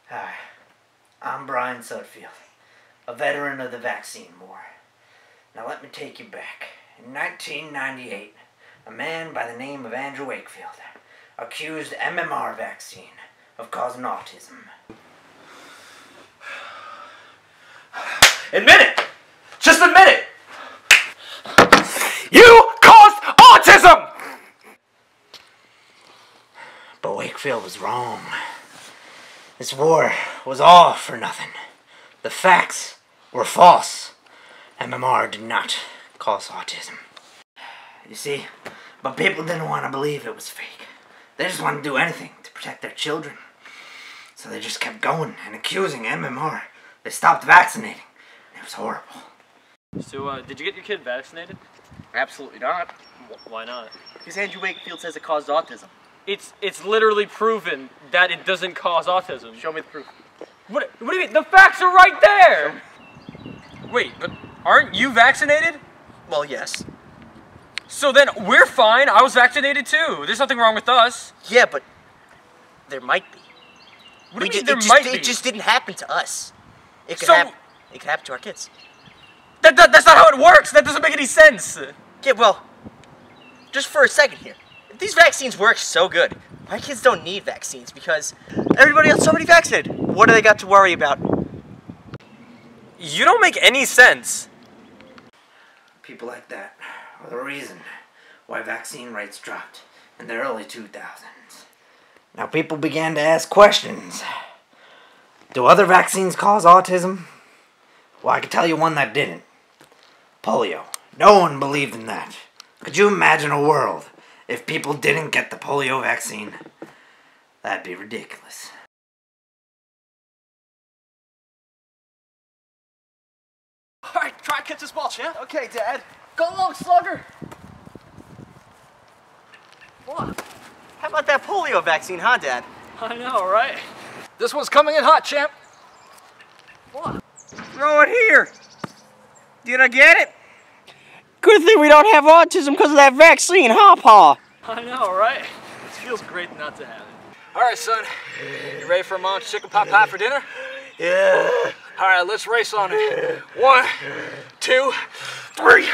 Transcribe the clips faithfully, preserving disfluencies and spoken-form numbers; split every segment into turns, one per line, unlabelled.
Hi, I'm Brian Sudfield, a veteran of the vaccine war. Now let me take you back. In nineteen ninety-eight, a man by the name of Andrew Wakefield accused M M R vaccine of causing autism.
Admit it! Just admit it! You caused autism!
But Wakefield was wrong. This war was all for nothing. The facts were false. M M R did not cause autism. You see, but people didn't want to believe it was fake. They just wanted to do anything to protect their children. So they just kept going and accusing M M R. They stopped vaccinating. It was horrible.
So, uh, did you get your kid vaccinated?
Absolutely not.
W why not?
Because Andrew Wakefield says it caused autism.
It's it's literally proven that it doesn't cause autism.
Show me the proof.
What, what do you mean? The facts are right there! Wait, but aren't you vaccinated?
Well, yes.
So then we're fine. I was vaccinated too. There's nothing wrong with us.
Yeah, but there might be.
What do you
We
mean
did-
there
it just,
might be?
It just didn't happen to us. It could
So-
happen. It could happen to our kids.
That, that, that's not how it works. That doesn't make any sense.
Yeah, well, just for a second here. If these vaccines work so good, my kids don't need vaccines because everybody else is already vaccinated. What do they got to worry about?
You don't make any sense.
People like that are the reason why vaccine rates dropped in the early two thousands. Now people began to ask questions. Do other vaccines cause autism? Well, I can tell you one that didn't. Polio. No one believed in that. Could you imagine a world if people didn't get the polio vaccine? That'd be ridiculous.
Alright, try and catch this ball, champ. Okay, Dad. Go long, slugger. What? How about that polio vaccine, huh, Dad?
I know, right?
This one's coming in hot, champ.
What?
Throw it here. Did I get it?
Good thing we don't have autism because of that vaccine, huh, Pa?
I know, right? It feels great not to have it.
All right, son. You ready for a mom's chicken pot pie for dinner?
Yeah.
All right, let's race on it. One, two, three.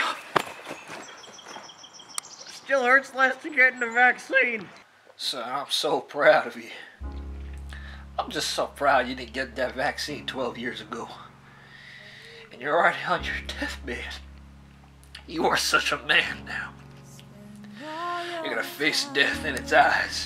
Still hurts less to get the vaccine.
Son, I'm so proud of you. I'm just so proud you didn't get that vaccine twelve years ago. And you're already on your deathbed. You are such a man now. You're gonna face death in its eyes.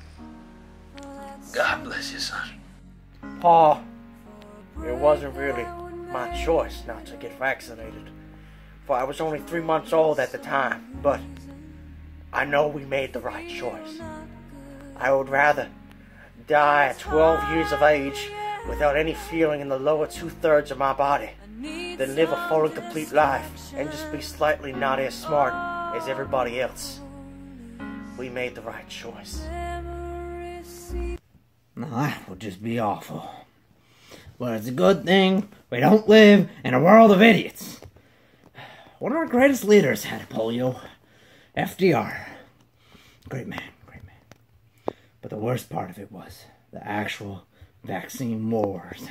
God bless you, son.
Pa, it wasn't really my choice not to get vaccinated. For I was only three months old at the time, but I know we made the right choice. I would rather die at twelve years of age without any feeling in the lower two-thirds of my body than live a full and complete life and just be slightly not as smart as everybody else. We made the right choice.
Now that would just be awful. But it's a good thing we don't live in a world of idiots. One of our greatest leaders had polio. F D R. Great man, great man. But the worst part of it was the actual vaccine wars.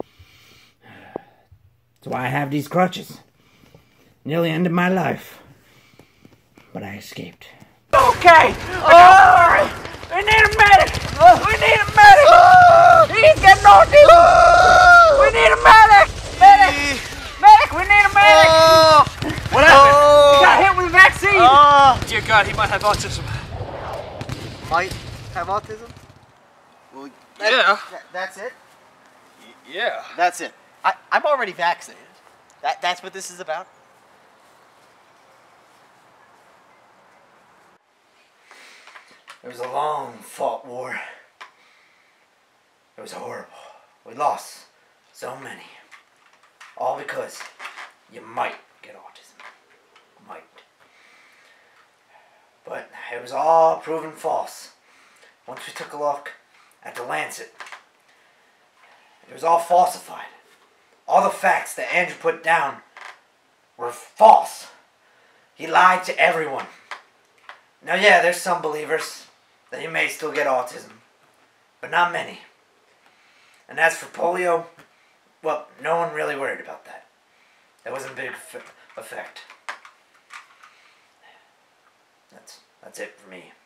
That's why I have these crutches. Nearly ended my life. But I escaped.
Okay. Oh, we need a medic. We need a medic. He's getting autism. We need a medic. Medic. Medic. We need a medic. What happened? He got hit with a vaccine.
Oh,
Dear God, he might have autism.
might have autism? Well, that-
Yeah.
that- that's it?
Yeah.
That's it. I, I'm already vaccinated. That, that's what this is about?
It was a long fought war. It was horrible. We lost so many. All because you might get autism. Might. But it was all proven false. Once we took a look at the Lancet, it was all falsified. All the facts that Andrew put down were false. He lied to everyone. Now yeah, there's some believers that you may still get autism, but not many. And as for polio, well, no one really worried about that. That wasn't a big effect. That's, that's it for me.